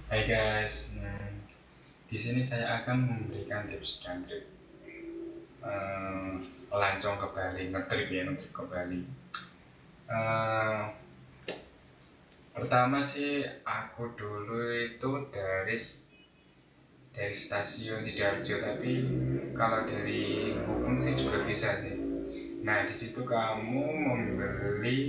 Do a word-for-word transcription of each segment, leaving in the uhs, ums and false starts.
Hai guys, hmm, di sini saya akan memberikan tips dan trik eh, melancong ke Bali, ngetrip ya, ngetrip ke Bali. Eh, Pertama sih aku dulu itu dari dari stasiun Sidoarjo, tapi kalau dari Gubeng sih juga bisa sih. Nah di situ kamu membeli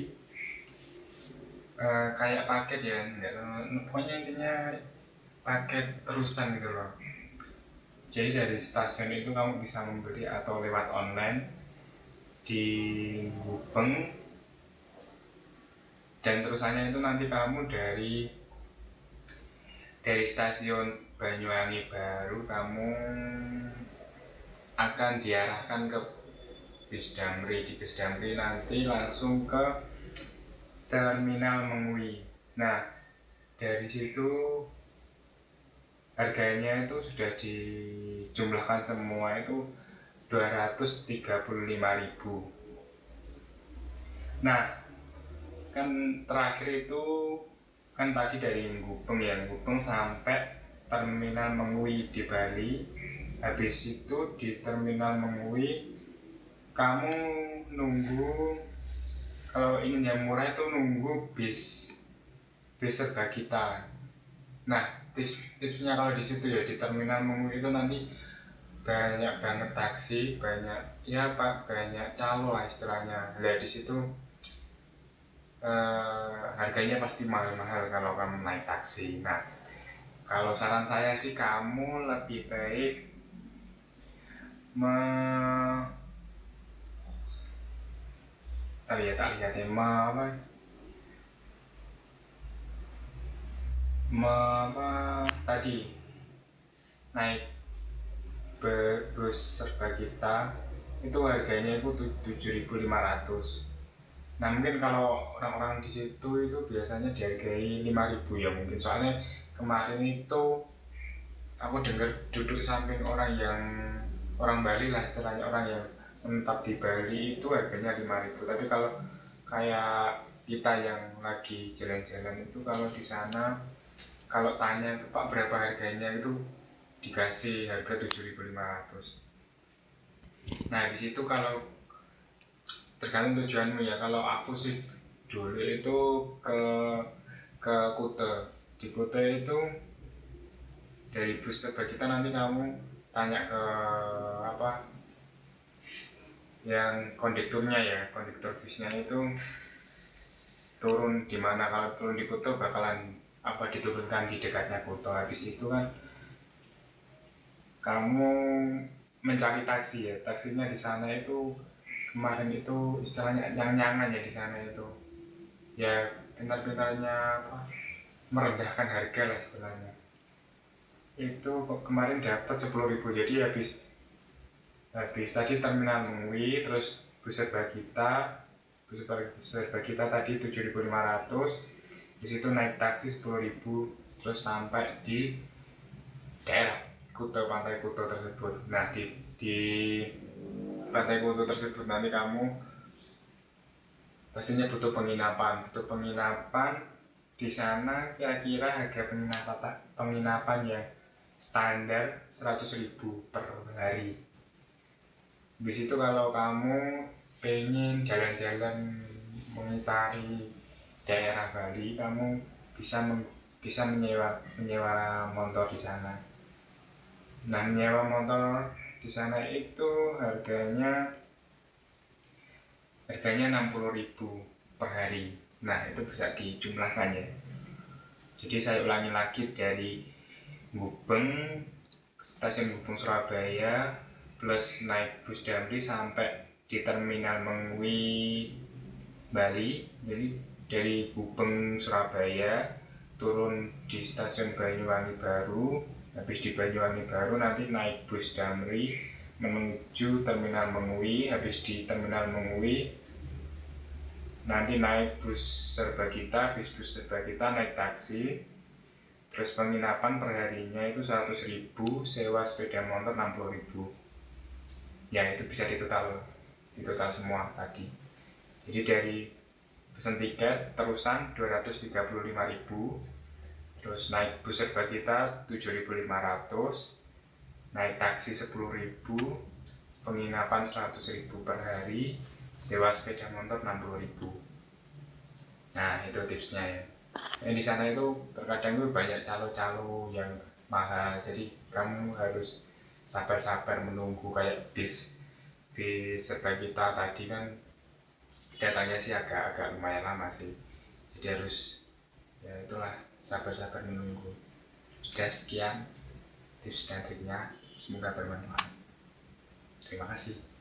eh, kayak paket ya, nggak tahu, pokoknya intinya paket terusan gitu loh. Jadi dari stasiun itu kamu bisa membeli atau lewat online di Gubeng, dan terusannya itu nanti kamu dari dari stasiun Banyuwangi Baru kamu akan diarahkan ke bis Damri. Di bis Damri nanti langsung ke terminal Mengui. Nah dari situ harganya itu sudah dijumlahkan semua itu dua ratus tiga puluh lima ribu. Nah kan terakhir itu kan tadi dari Gubeng ya, Gubeng sampai terminal Mengui di Bali. Habis itu di terminal Mengui kamu nunggu, kalau ingin yang murah itu nunggu bis bis Serbagita. Nah tips, tipsnya kalau di situ ya, di terminal Mengui itu nanti banyak banget taksi, banyak ya pak, banyak calo lah istilahnya. Nah di situ eh, harganya pasti mahal-mahal kalau kamu naik taksi. Nah kalau saran saya sih kamu lebih baik me tak lihat tak lihat ya me apa me apa tadi naik bus Serbagita itu harganya itu tujuh ribu lima ratus. Nah mungkin kalau orang-orang di situ itu biasanya dihargai lima ribu ya mungkin, soalnya kemarin itu aku dengar duduk samping orang yang orang Bali lah istilahnya, orang yang menetap di Bali itu harganya lima ribu. Tapi kalau kayak kita yang lagi jalan-jalan itu kalau di sana kalau tanya itu Pak berapa harganya, itu dikasih harga tujuh ribu lima ratus. Nah habis itu kalau tergantung tujuanmu ya, kalau aku sih dulu itu ke ke Kute. Di Kute itu dari bus Serbagita nanti kamu tanya ke apa yang kondekturnya ya, kondektur busnya itu turun di mana. Kalau turun di Kuto bakalan apa diturunkan di dekatnya Kuto. Habis itu kan kamu mencari taksi ya, taksinya di sana itu kemarin itu istilahnya nyang-nyangan ya di sana itu ya, pintar-pintarnya apa merendahkan harga lah istilahnya. Itu kemarin dapat sepuluh ribu, jadi habis habis tadi terminal Mengui terus bus Serbagita, bus Serbagita tadi tujuh ribu lima ratus, di situ naik taksi sepuluh ribu terus sampai di daerah Kuto, pantai Kuto tersebut. Nah di di pantai Kuto tersebut nanti kamu pastinya butuh penginapan, butuh penginapan di sana. Kira-kira harga penginapan penginapan yang standar seratus ribu per hari. Di situ kalau kamu pengen jalan-jalan mengitari daerah Bali, kamu bisa bisa menyewa menyewa motor di sana. Nah menyewa motor di sana itu harganya harganya enam puluh ribu per hari. Nah itu bisa dijumlahkan ya. Jadi saya ulangi lagi, dari Gubeng, stasiun Gubeng Surabaya plus naik bus Damri sampai di terminal Mengui Bali. Jadi dari Gubeng Surabaya turun di stasiun Banyuwangi Baru, habis di Banyuwangi Baru nanti naik bus Damri menuju terminal Mengui. Habis di terminal Mengui nanti naik bus Serbagita, habis bus Serbagita naik taksi. Terus penginapan perharinya itu seratus ribu, sewa sepeda motor enam puluh ribu. Ya itu bisa ditotal ditotal semua tadi. Jadi dari pesan tiket terusan dua ratus tiga puluh lima ribu, Terus naik bus serba kita tujuh ribu lima ratus, naik taksi sepuluh ribu, penginapan seratus ribu per hari, sewa sepeda motor enam puluh ribu. Nah, itu tipsnya ya. Yang di sana itu terkadang itu banyak calo-calo yang mahal, jadi kamu harus sabar-sabar menunggu. Kayak bis bis serba kita tadi kan datangnya sih agak-agak lumayan lama sih, jadi harus ya itulah, sabar-sabar menunggu. Sudah, sekian tips dan triknya, semoga bermanfaat. Terima kasih.